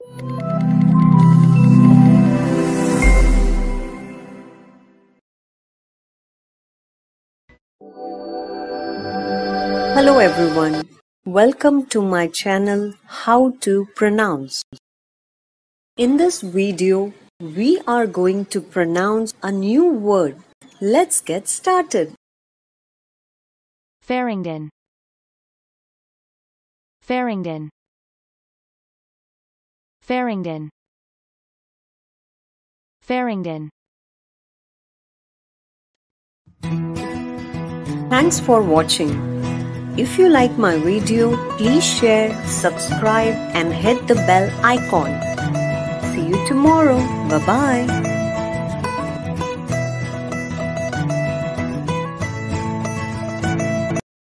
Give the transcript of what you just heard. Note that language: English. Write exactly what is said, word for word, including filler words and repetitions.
Hello everyone, welcome to my channel How to Pronounce. In this video, we are going to pronounce a new word. Let's get started. Farringdon. Farringdon. Farringdon. Farringdon. Thanks for watching. If you like my video, please share, subscribe and hit the bell icon. See you tomorrow. Bye-bye.